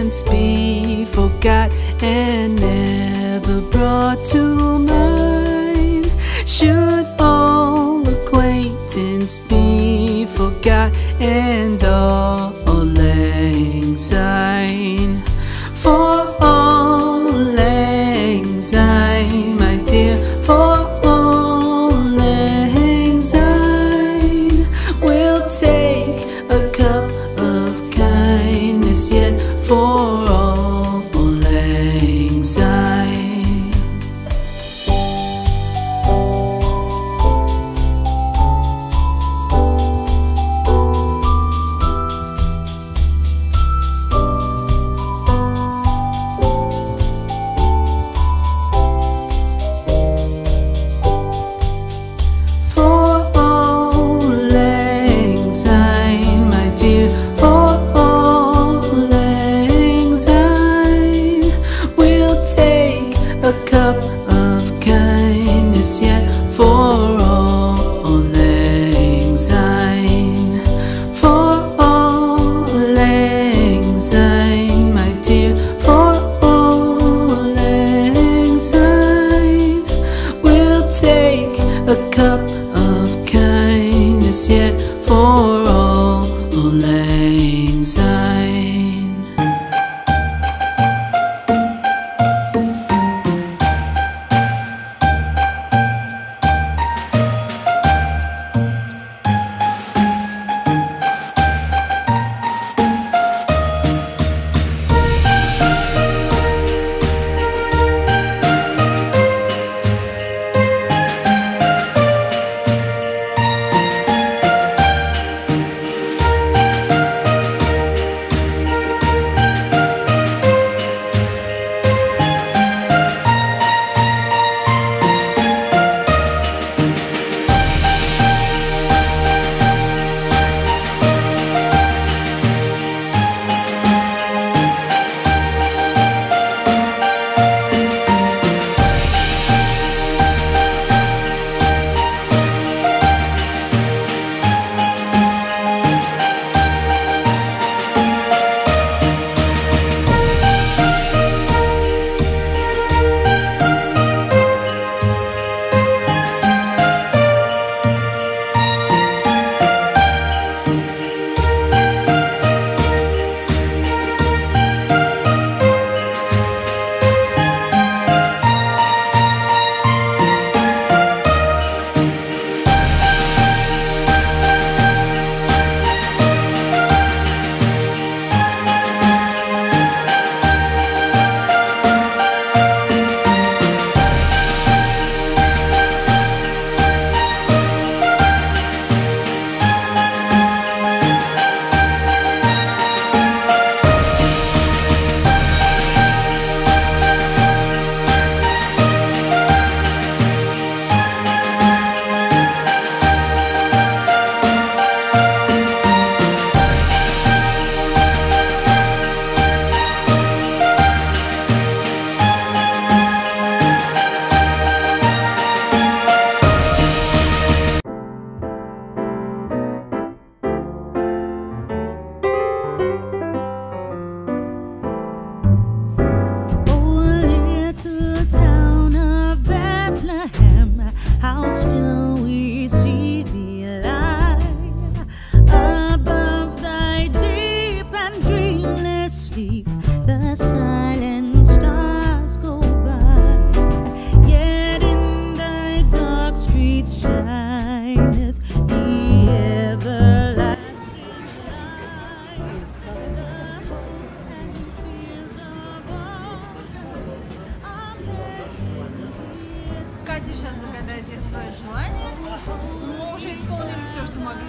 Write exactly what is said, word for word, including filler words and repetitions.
once be forgot and never brought to mind? Should all acquaintance be forgot and all lang syne? For all lang syne, my dear, for all lang syne, we'll take a cup of kindness yet for all lang syne. Take a cup of kindness yet for all lang syne. For all lang syne, my dear, for all lang syne, we'll take a cup of kindness yet for all lang syne. How still we see the light above thy deep and dreamless sleep. The silent stars go by, yet in thy dark streets shineth the everlasting light. Катя сейчас загадайте свое желание. Мы уже исполнили все, что могли.